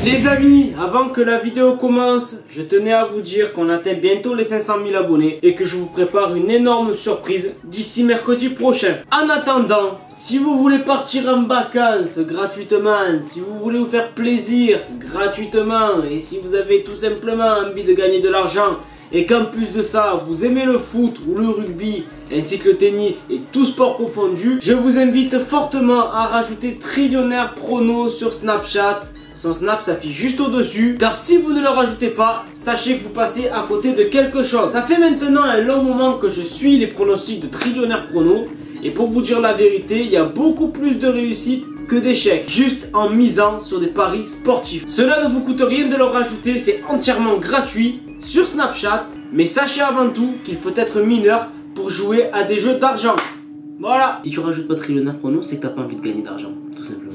Les amis, avant que la vidéo commence, je tenais à vous dire qu'on atteint bientôt les 500 000 abonnés et que je vous prépare une énorme surprise d'ici mercredi prochain. En attendant, si vous voulez partir en vacances gratuitement, si vous voulez vous faire plaisir gratuitement et si vous avez tout simplement envie de gagner de l'argent et qu'en plus de ça, vous aimez le foot ou le rugby ainsi que le tennis et tout sport confondu, je vous invite fortement à rajouter Trillionnaire Prono sur Snapchat. Son snap s'affiche juste au-dessus, car si vous ne le rajoutez pas, sachez que vous passez à côté de quelque chose. Ça fait maintenant un long moment que je suis les pronostics de Trillionnaire Prono, et pour vous dire la vérité, il y a beaucoup plus de réussite que d'échecs, juste en misant sur des paris sportifs. Cela ne vous coûte rien de le rajouter, c'est entièrement gratuit sur Snapchat, mais sachez avant tout qu'il faut être mineur pour jouer à des jeux d'argent. Voilà. Si tu rajoutes pas Trillionnaire Prono, c'est que t'as pas envie de gagner d'argent, tout simplement.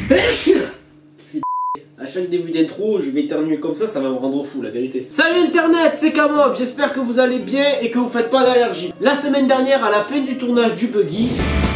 À chaque début d'intro, je vais éternuer comme ça va me rendre fou, la vérité. Salut Internet, c'est Kamov, j'espère que vous allez bien et que vous faites pas d'allergie. La semaine dernière, à la fin du tournage du Buggy,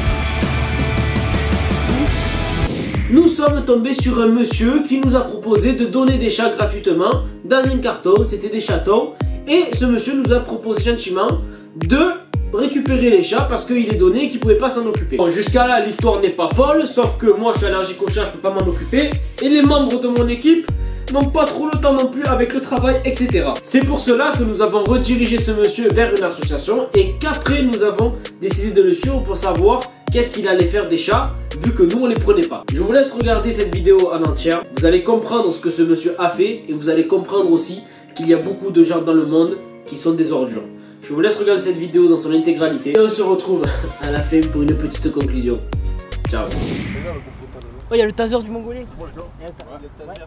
nous sommes tombés sur un monsieur qui nous a proposé de donner des chats gratuitement dans un carton, c'était des chatons. Et ce monsieur nous a proposé gentiment de récupérer les chats parce qu'il est donné et qu'il pouvait pas s'en occuper. Bon, jusqu'à là l'histoire n'est pas folle, sauf que moi je suis allergique aux chats, je peux pas m'en occuper et les membres de mon équipe n'ont pas trop le temps non plus avec le travail, etc. C'est pour cela que nous avons redirigé ce monsieur vers une association et qu'après nous avons décidé de le suivre pour savoir qu'est-ce qu'il allait faire des chats vu que nous on les prenait pas. Je vous laisse regarder cette vidéo en entière, vous allez comprendre ce que ce monsieur a fait et vous allez comprendre aussi qu'il y a beaucoup de gens dans le monde qui sont des ordures. Je vous laisse regarder cette vidéo dans son intégralité et on se retrouve à la fin pour une petite conclusion. Ciao. Oh, il y a le taser du Mongolais. Moi, je viens. Ouais, le taser.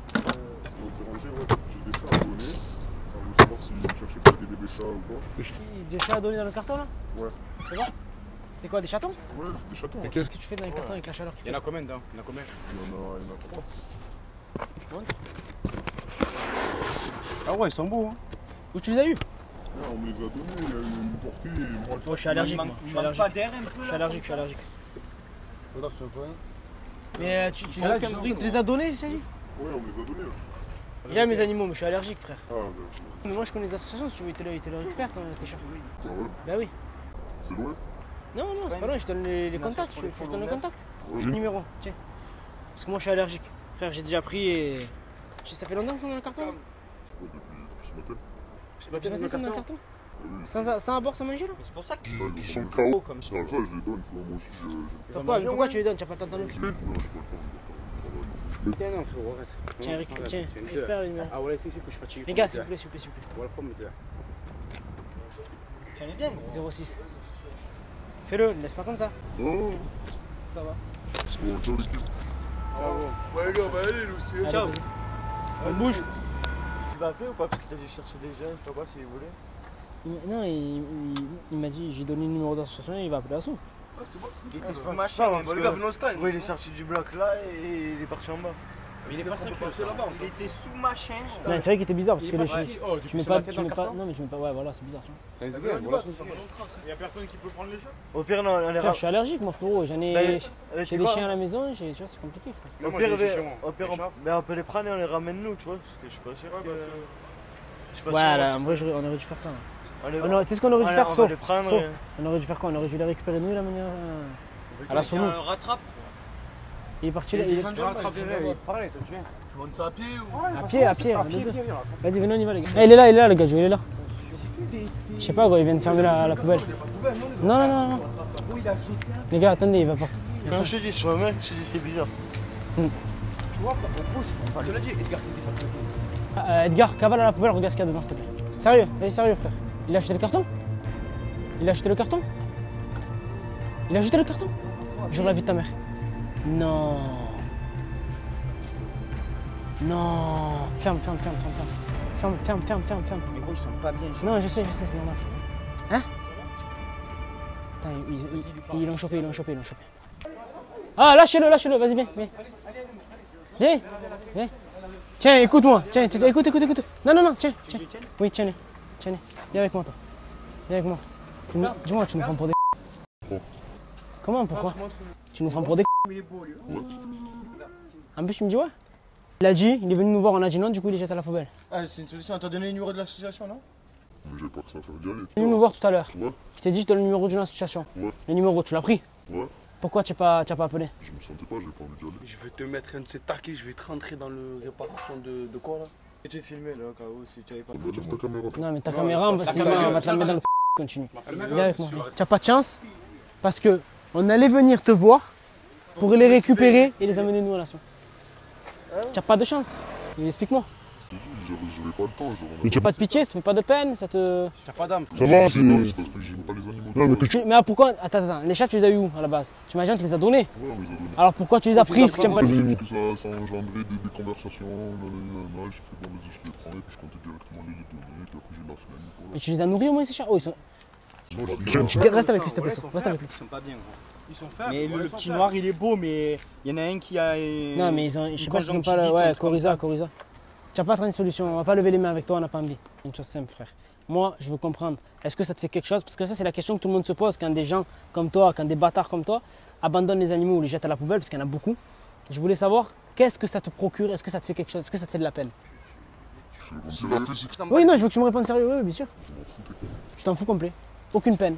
J'ai des chats à donner. Je veux savoir si vous cherchez pas des chats ou quoi. Des chats à donner dans le carton là? Ouais. C'est bon? C'est quoi, des chatons? Ouais, c'est des chatons. Qu'est-ce que tu fais dans les cartons avec la chaleur qui fait? Il y en a combien dedans? Il y en a combien? Il y en a 3. Ah ouais, ils sont beaux hein. Où tu les as eu? Ouais, on me les a donnés, il y a eu une portée et moi. Moi je suis allergique, moi. Je suis allergique. Je suis allergique. Mais tu les as donnés, j'ai dit? Ouais, on me les a donnés. J'aime mes animaux, mais je suis allergique, frère. Ah, Mais moi je connais les associations, si tu veux, ils te le récupèrent, tes chats. ah ouais. Bah oui. C'est loin? Non, non, c'est pas loin, je te donne les contacts. Je te donne le contact. Ouais. Le numéro, tiens. Parce que moi je suis allergique. Frère, j'ai déjà pris et. Ça fait longtemps que c'est dans le carton? Ouais, depuis ce matin. Tu vas descendre dans le carton? Sans abord, sans manger là? C'est pour ça que. Ils sont KO comme ça. Ça, je les donne, tu vois, moi aussi je. Pourquoi tu les donnes? Tu n'as pas le temps de t'en occuper? Non, j'ai pas le temps, Tiens, non, frérot, arrête. Tiens, récupère le numéro. Ah ouais, c'est que je suis fatigué. Les gars, s'il vous plaît, s'il vous plaît. Voilà, prends le moteur. Tu en es bien, 06. Fais-le, ne laisse pas comme ça. Non, Ça va. parce qu'on va faire l'équipe. Ouais les gars, on va aller nous aussi. Ciao. On bouge. Tu vas appeler ou pas? Parce que t'as dû chercher des jeunes, je sais pas quoi, si vous voulez. Non, il m'a dit, j'ai donné le numéro d'association et il va appeler Assaut. Ah, c'est bon. Il était sous ma chaîne. Le gars venait au stade. Oui, il est sorti du bloc là et il est parti en bas. Il est parti là-bas. Il était sous ma chaîne. Non, c'est vrai qu'il était bizarre parce que les chiens. Oh, Tu mets pas. Non, mais tu mets pas. Ouais, voilà, c'est bizarre. C'est un Il y a personne qui peut prendre les chats. Au pire, non, on les Frère, je suis allergique, moi, frérot. J'ai des chiens à la maison, tu vois, c'est compliqué. Au pire, on peut les prendre et on les ramène nous, tu vois. Parce que je suis pas sûr que. Ouais, là, en vrai, on aurait dû faire ça. Tu sais ce qu'on aurait dû faire, sauf. On aurait dû faire quoi? On aurait dû les récupérer nous, la manière. À la sono. On rattrape. Il est parti là. Il parlait, ça vient. Tu montes ça à pied ou? À pied. Vas-y, venez, on y va, les gars. Il est là, le gars, il est là. Je sais pas, quoi, il vient de fermer la poubelle. Non. Les gars, attendez, il va pas. Comme je te dis, sur un mec, je te dis, c'est bizarre. Tu vois, on bouge. Je te l'ai dit, Edgar. Edgar, cavale à la poubelle, regarde ce qu'il y a dedans, s'il te plaît. Sérieux, sérieux, frère. Il a acheté le carton? Il a acheté le carton? Jure la vie de ta mère. Non. Ferme. Mais gros, ils sont pas bien. Non, je sais, c'est normal. Hein? Attends, ils l'ont chopé. Ah, lâchez-le, vas-y, viens. Viens. Tiens, écoute-moi. Écoute. Non, tiens. Oui, tiens-le. Viens avec moi, toi. Dis-moi, tu nous prends pour des. Comment, pourquoi? Tu nous prends pour des. En plus, tu me dis ouais? Il a dit, il est venu nous voir, on a dit non, du coup il les jette à la poubelle. Ah, c'est une solution. T'as donné le numéro de l'association, non? Mais j'ai pas que ça à faire d'y aller. Il est venu nous voir tout à l'heure. Ouais, Je t'ai dit, je donne le numéro d'une association. ouais, Le numéro, tu l'as pris. ouais. Pourquoi tu n'as pas appelé? Je me sentais pas, j'ai pas envie d'y aller. Je vais te mettre un de ces taquets, je vais te rentrer dans le réparation de quoi là? Et tu es filmé là, au cas où, si tu avais pas. On va mettre ta caméra. Non, mais ta Non, caméra, on va ta se caméra, on va te la ça mettre dans va. le continue. Viens avec moi. Tu n'as pas de chance parce que on allait venir te voir pour les récupérer et les amener nous à la soirée. Tu n'as pas de chance. Explique-moi. J'avais pas le temps, genre. Tu n'as pas de pitié, ça te fait pas de peine, ça te. T'as pas d'âme. Ça va, c'est parce que j'aime pas les animaux. Non, mais Mais pourquoi. Attends, les chats, tu les as eu où à la base? Tu m'as dit, tu les as donnés. Ouais, on les a donnés. Alors pourquoi tu les as pris si tu n'aimes pas les. Parce que ça a engendré des conversations, nanana, j'ai fait bon, vas-y, je les prends et puis je comptais directement les donner, puis après j'ai la flemme. Mais Voilà. tu les as nourris au moins ces chats? Oh, ils sont. Non, j'ai Reste avec lui, s'il te plaît. Reste avec lui. Ils sont pas bien, gros. Ils sont faibles. Mais le petit noir, il est beau, mais il y en a un qui a. Non, mais ils ont. Je sais pas s'ils ont pas. Ouais, Coriza. Tu n'as pas trouvé une solution, on va pas lever les mains avec toi, on n'a pas envie. Une chose simple, frère. Moi, je veux comprendre, est-ce que ça te fait quelque chose? Parce que ça, c'est la question que tout le monde se pose quand des gens comme toi, quand des bâtards comme toi, abandonnent les animaux ou les jettent à la poubelle, parce qu'il y en a beaucoup. Je voulais savoir, qu'est-ce que ça te procure? Est-ce que ça te fait quelque chose? Est-ce que ça te fait de la peine? C'est la physique. Oui, non, je veux que tu me répondes sérieux, oui, bien sûr. Je m'en foutais. Tu t'en fous complet. Aucune peine.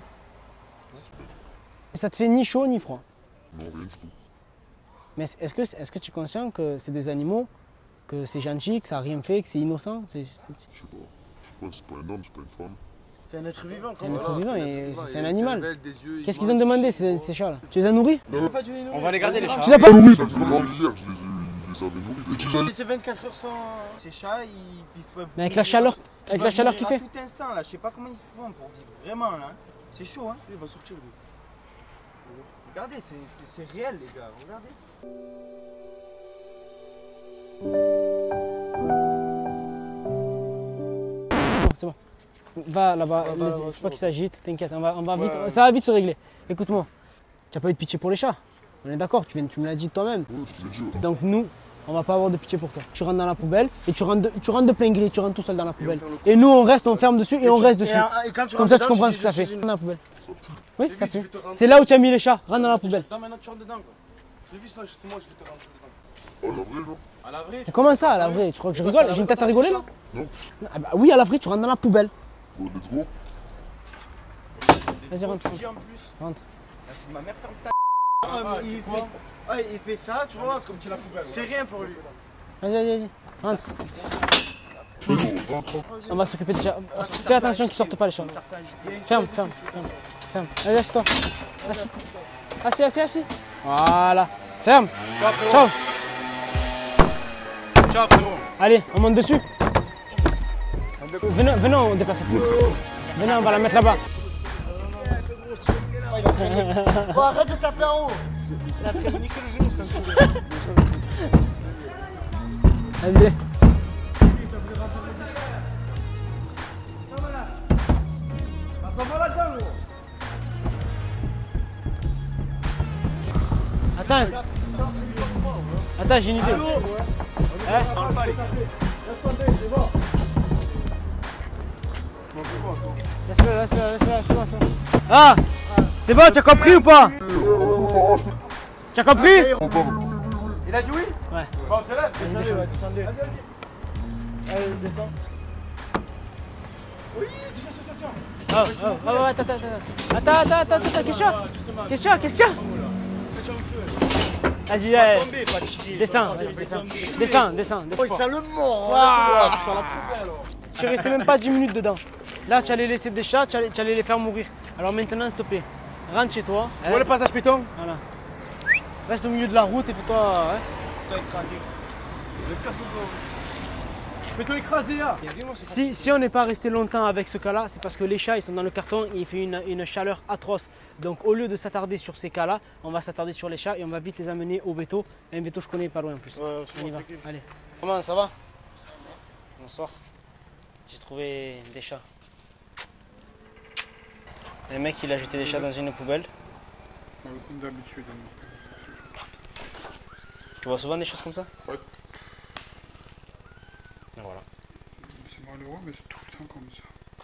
Et ça te fait ni chaud ni froid. Non, rien du tout. Mais est-ce que tu es conscient que c'est des animaux, que c'est gentil, que ça n'a rien fait, que c'est innocent? Je sais pas, c'est pas un homme, c'est pas une femme. C'est un être vivant, C'est un quoi. être vivant et c'est un animal. Qu'est-ce Qu'est-ce qu'ils ont demandé ces chats-là? Tu les as nourris? Pas dû les nourrir. On va les garder les chats. Tu les as pas nourris? Ça fait vraiment hier, je les avais nourris. Et tu les as Laisser 24 heures sans. Ces chats, ils peuvent. Mais avec la chaleur qu'il fait. À tout instant, là. Je sais pas comment ils font pour vivre vraiment, là. C'est chaud, hein. Il va sortir. Lui. Regardez, c'est réel, les gars. Regardez. C'est bon. Va là-bas, va, faut pas qu'il s'agite, t'inquiète, on va vite, ça va vite se régler. Écoute-moi, tu n'as pas eu de pitié pour les chats, on est d'accord, tu me l'as dit toi-même. Ouais, c'est dur. Donc nous, on va pas avoir de pitié pour toi. Tu rentres dans la poubelle et tu rentres de plein gré, tu rentres tout seul dans la poubelle. Et nous on reste, on ferme dessus et on reste dessus. Comme ça tu comprends ce que ça fait. Dans la poubelle. Oui, ça pue. C'est là où tu as mis les chats, rentre dans la poubelle. Non, maintenant tu rentres dedans, quoi. C'est lui, c'est moi, je vais te rentrer dedans. Oh, la vraie, genre. À la vraie, Mais comment ça à la vraie? Tu crois que je rigole? J'ai une tête à rigoler là? Non. Ah bah oui, à la vraie, tu rentres dans la poubelle. Bon, let's go. Vas-y, rentre. Tu dis en plus. Rentre. Ma mère ferme ta. Il fait ça, tu vois, comme tu l'as poubelle. C'est rien pour lui. Vas-y, rentre. On va s'occuper des chats. Fais attention qu'ils sortent pas les chats. Ferme. Allez, assieds-toi. Assis. Voilà. Ferme. Ciao. Ciao, frérot. Allez, on monte dessus. Venez, on déplace. Venez, on va la mettre là-bas. Oh, arrête de taper en haut. Il a très niqué le genou, c'est un coup. Vas-y. Attends, j'ai une idée. Hein? Laisse-le, c'est bon. Ah! C'est bon, tu as compris ou pas? Tu as compris? Il a dit oui? Ouais. Bon, c'est là. Descendez. Allez, descends. Oui, dissociation. Attends, question. Vas-y, allez. Descends. Oh, il sent le mort. Je suis resté même pas 10 minutes dedans. Là, tu allais laisser des chats, tu allais les faire mourir. Alors maintenant, s'il te plaît, rentre chez toi. Tu vois le passage piéton? Voilà. Reste au milieu de la route et fais-toi. Je vais te écraser là. Si on n'est pas resté longtemps avec ce cas-là, c'est parce que les chats ils sont dans le carton et il fait une chaleur atroce. Donc au lieu de s'attarder sur ces cas-là, on va s'attarder sur les chats et on va vite les amener au veto. Un veto je connais pas loin en plus. Ouais, on y va. Allez. Comment ça va? Bonsoir. J'ai trouvé des chats. Un mec il a jeté des chats dans une poubelle. Comme d'habitude. Tu vois souvent des choses comme ça? Ouais. Et voilà. C'est malheureux, mais c'est tout le temps comme ça.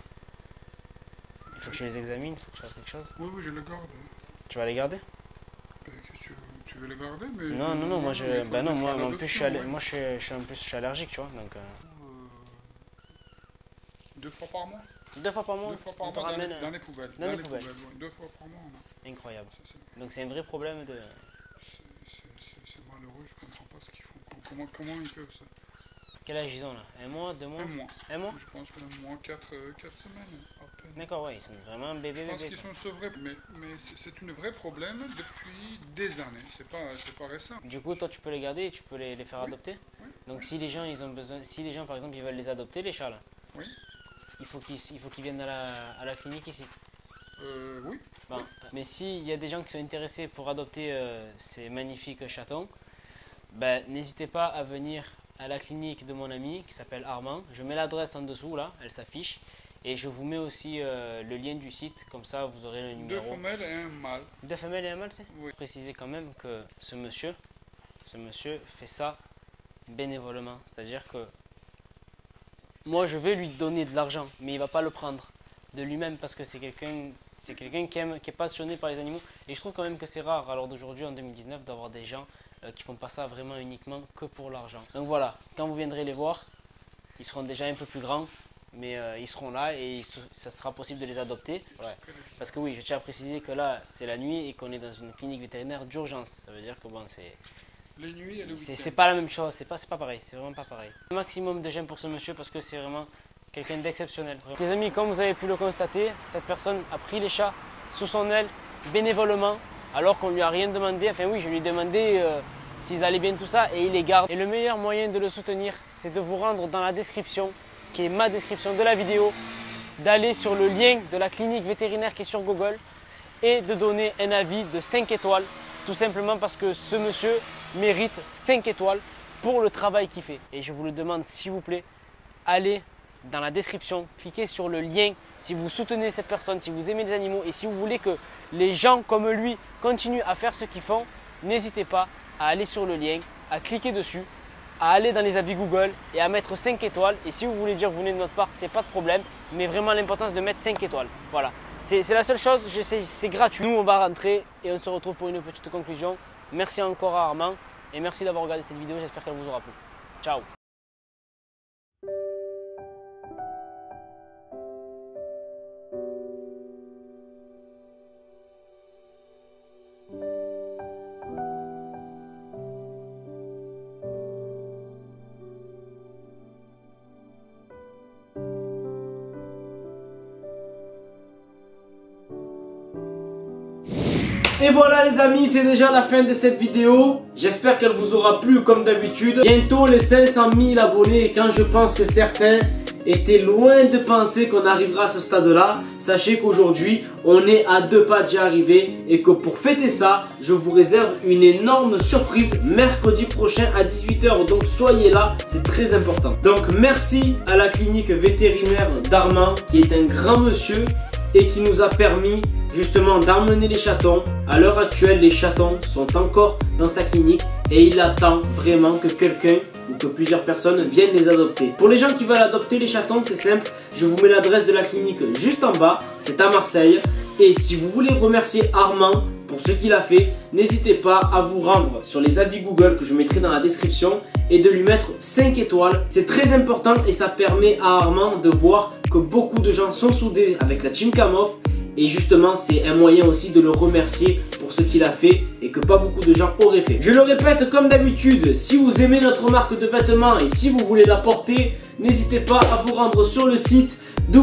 Il faut que je les examine, il faut que je fasse quelque chose. Oui, je le garde. Tu vas les garder? Qu'est-ce que tu veux vais les garder, mais... Non, moi je... Ben non, moi en plus je suis allergique, tu vois, donc... 2 fois par mois. 2 fois par mois, 2 fois par mois dans les poubelles. Dans les poubelles. 2 fois par mois. Incroyable. Donc c'est un vrai problème de... C'est malheureux, je comprends pas ce qu'ils font. Comment ils peuvent ça? Quel âge ils ont là? 1 mois, 2 mois? 1 mois. 1 mois? Je pense que 1 mois, 4 semaines à peine. D'accord, ouais, ils sont vraiment bébés. Je pense qu'ils sont sevrés, mais c'est un vrai problème depuis des années, c'est pas récent. Du coup, toi tu peux les garder et tu peux les faire adopter? Oui. Donc si les gens ils ont besoin, si les gens par exemple ils veulent les adopter, les chats là, oui. il faut qu'ils viennent à la clinique ici. Oui. Bon. Oui. Mais s'il y a des gens qui sont intéressés pour adopter ces magnifiques chatons, ben, n'hésitez pas à venir à la clinique de mon ami qui s'appelle Armand. Je mets l'adresse en dessous là, elle s'affiche. Et je vous mets aussi le lien du site, comme ça vous aurez le numéro. 2 femelles et un mâle. 2 femelles et un mâle, c'est? Oui. Préciser quand même que ce monsieur fait ça bénévolement. C'est-à-dire que moi je vais lui donner de l'argent, mais il va pas le prendre de lui-même parce que c'est quelqu'un qui est passionné par les animaux. Et je trouve quand même que c'est rare, alors d'aujourd'hui en 2019, d'avoir des gens qui font pas ça vraiment uniquement que pour l'argent. Donc voilà, quand vous viendrez les voir, ils seront déjà un peu plus grands, mais ils seront là et ça sera possible de les adopter. Ouais. Parce que oui, je tiens à préciser que là c'est la nuit et qu'on est dans une clinique vétérinaire d'urgence. Ça veut dire que bon, les nuits et le week-end. C'est pas la même chose, c'est pas pareil, c'est vraiment pas pareil. Un maximum de j'aime pour ce monsieur parce que c'est vraiment quelqu'un d'exceptionnel. Les amis, comme vous avez pu le constater, cette personne a pris les chats sous son aile bénévolement alors qu'on lui a rien demandé. Enfin oui, je lui ai demandé s'ils allaient bien tout ça et il les garde. Et le meilleur moyen de le soutenir, c'est de vous rendre dans la description, qui est ma description de la vidéo, d'aller sur le lien de la clinique vétérinaire qui est sur Google et de donner un avis de 5 étoiles, tout simplement parce que ce monsieur mérite 5 étoiles pour le travail qu'il fait. Et je vous le demande s'il vous plaît, allez dans la description, cliquez sur le lien si vous soutenez cette personne, si vous aimez les animaux et si vous voulez que les gens comme lui continuent à faire ce qu'ils font, n'hésitez pas à aller sur le lien, à cliquer dessus, à aller dans les avis Google et à mettre 5 étoiles. Et si vous voulez dire que vous venez de notre part, c'est pas de problème, mais vraiment l'importance de mettre 5 étoiles. Voilà, c'est la seule chose, c'est gratuit. Nous on va rentrer et on se retrouve pour une petite conclusion. Merci encore à Armand et merci d'avoir regardé cette vidéo, j'espère qu'elle vous aura plu. Ciao. Et voilà les amis, c'est déjà la fin de cette vidéo. J'espère qu'elle vous aura plu comme d'habitude. Bientôt les 500 000 abonnés. Et quand je pense que certains étaient loin de penser qu'on arrivera à ce stade-là, sachez qu'aujourd'hui, on est à 2 pas d'y arriver. Et que pour fêter ça, je vous réserve une énorme surprise mercredi prochain à 18 h. Donc soyez là, c'est très important. Donc merci à la clinique vétérinaire d'Armand, qui est un grand monsieur et qui nous a permis justement d'emmener les chatons. À l'heure actuelle, les chatons sont encore dans sa clinique et il attend vraiment que quelqu'un ou que plusieurs personnes viennent les adopter. Pour les gens qui veulent adopter les chatons, c'est simple, je vous mets l'adresse de la clinique juste en bas, c'est à Marseille. Et si vous voulez remercier Armand pour ce qu'il a fait, n'hésitez pas à vous rendre sur les avis Google que je mettrai dans la description et de lui mettre 5 étoiles. C'est très important et ça permet à Armand de voir que beaucoup de gens sont soudés avec la Team Kamof. Et justement, c'est un moyen aussi de le remercier pour ce qu'il a fait et que pas beaucoup de gens auraient fait. Je le répète comme d'habitude, si vous aimez notre marque de vêtements et si vous voulez la porter, n'hésitez pas à vous rendre sur le site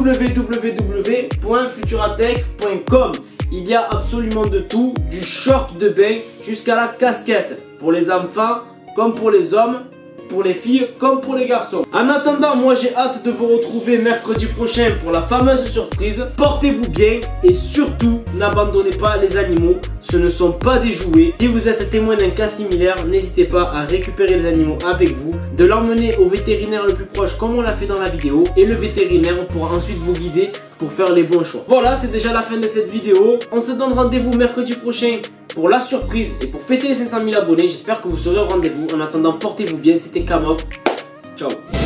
www.futuratech.com. Il y a absolument de tout, du short de bain jusqu'à la casquette. Pour les enfants comme pour les hommes, pour les filles comme pour les garçons. En attendant, moi j'ai hâte de vous retrouver mercredi prochain pour la fameuse surprise. Portez-vous bien et surtout n'abandonnez pas les animaux, ce ne sont pas des jouets. Si vous êtes témoin d'un cas similaire, n'hésitez pas à récupérer les animaux avec vous, de l'emmener au vétérinaire le plus proche comme on l'a fait dans la vidéo et le vétérinaire pourra ensuite vous guider pour faire les bons choix. Voilà, c'est déjà la fin de cette vidéo. On se donne rendez-vous mercredi prochain pour la surprise et pour fêter les 500 000 abonnés. J'espère que vous serez au rendez-vous. En attendant, portez-vous bien. C'était Kamof. Ciao.